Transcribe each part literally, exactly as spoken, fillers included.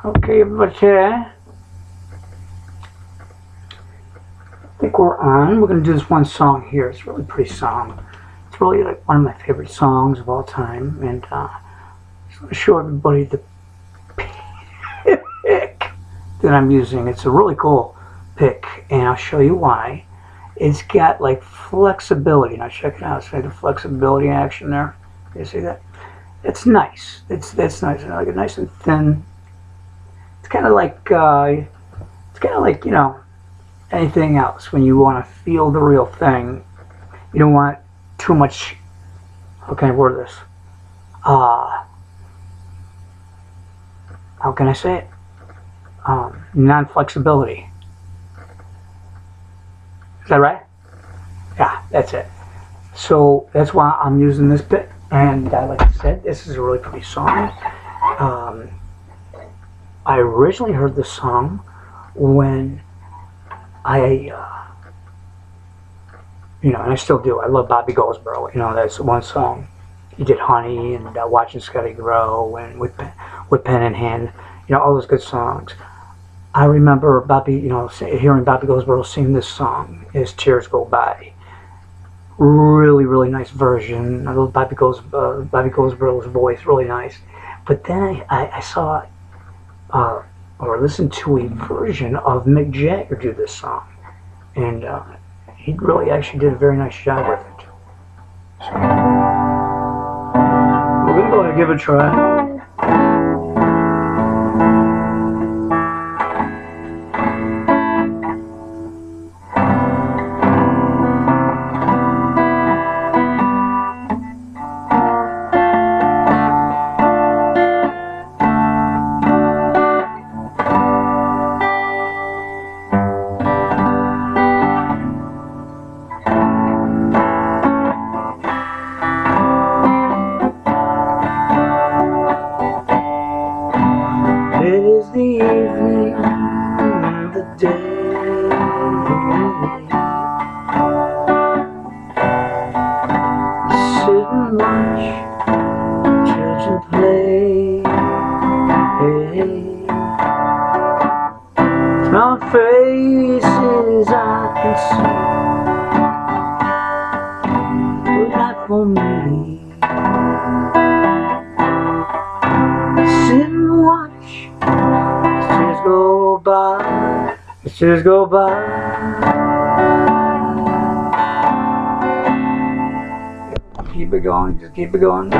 Okay, but uh, I think we're on. We're going to do this one song here. It's a really pretty song. It's really like one of my favorite songs of all time. And uh, I just want to show everybody the pick that I'm using. It's a really cool pick, and I'll show you why. It's got like flexibility. Now check it out. See the flexibility action there? You see that? It's nice. It's that's nice. I like it nice and thin. It's kind of like uh, it's kind of like you know anything else. When you want to feel the real thing, you don't want too much. How can I word this? Uh, how can I say it? Um, non-flexibility. Is that right? Yeah, that's it. So that's why I'm using this bit. And uh, like I said, this is a really pretty song. Um, I originally heard this song when I, uh, you know, and I still do. I love Bobby Goldsboro. You know, that's one song. He did Honey and uh, Watching Scotty Grow and with pen, with pen in hand. You know, all those good songs. I remember Bobby, you know, hearing Bobby Goldsboro sing this song as Tears Go By. Really, really nice version. I love Bobby Golds, uh, Bobby Goldsboro's voice, really nice. But then I, I, I saw uh, or listened to a version of Mick Jagger do this song, and uh, he really actually did a very nice job with it. So we're gonna go ahead and give it a try. It is the evening, the day, sit and watch children play. Small faces I can see, but not for me. Sit and watch years go by, as years go by. Keep it going, just keep it going.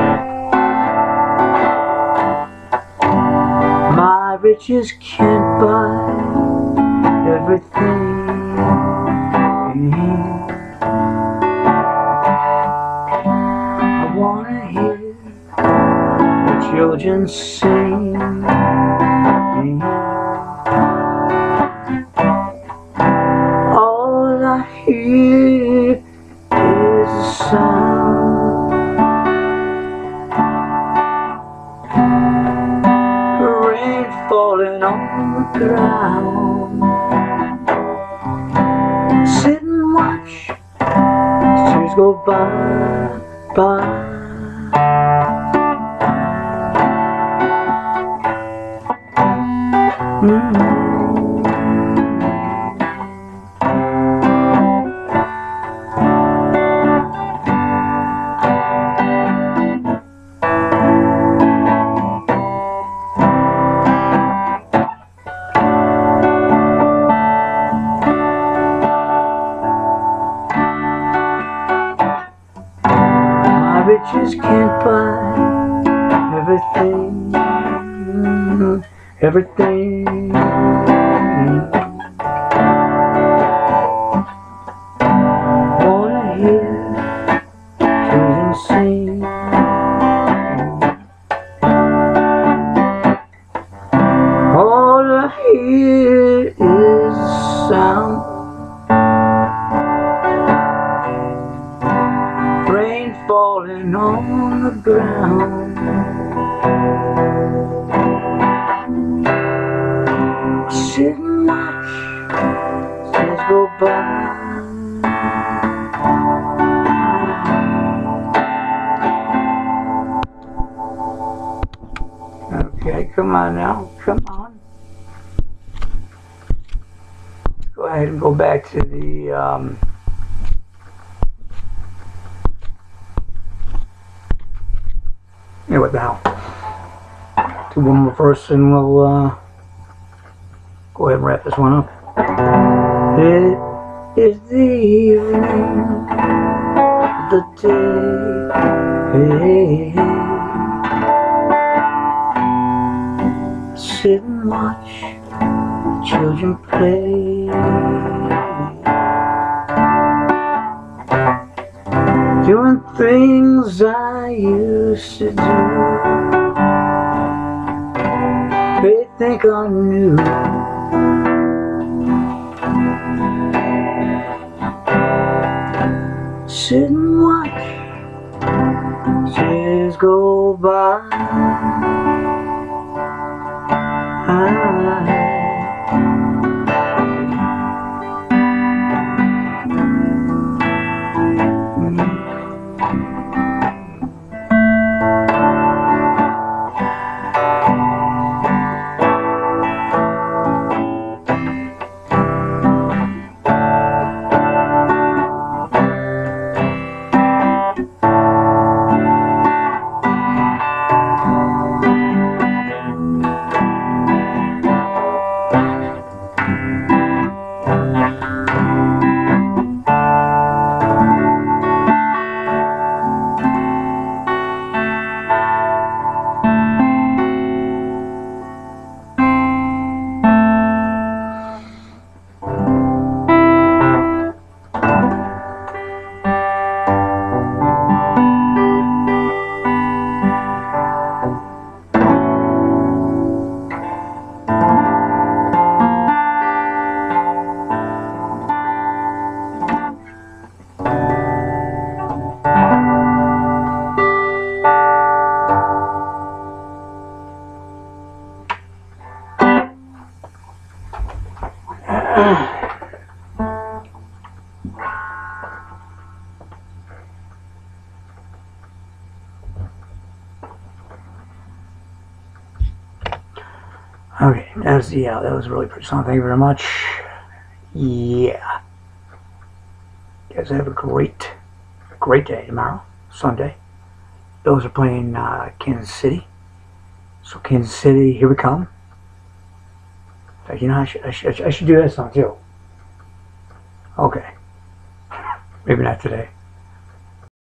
My riches can't buy everything. I wanna hear the children sing. All I hear is the sound, rain falling on the ground. Sit and watch as years go by, by. Mm-hmm. My riches can't buy everything, everything. Wanna hear children sing. All I hear is the sound, rain falling on the ground. Sit and watch years go by. Okay, come on now, come on. ahead and go back to the um, yeah, what the hell? Do one more verse and we'll uh, go ahead and wrap this one up. It is the evening, the day. Sit and watch the children play. Doing things I used to do. They think I'm new. Sit and watch days go by. Okay, that's the, yeah, that was a really pretty song. Thank you very much. Yeah. You guys have a great, great day tomorrow, Sunday. Bills are playing uh, Kansas City. So Kansas City, here we come. In fact, you know, I should, I should, I should do that song too. Okay. Maybe not today.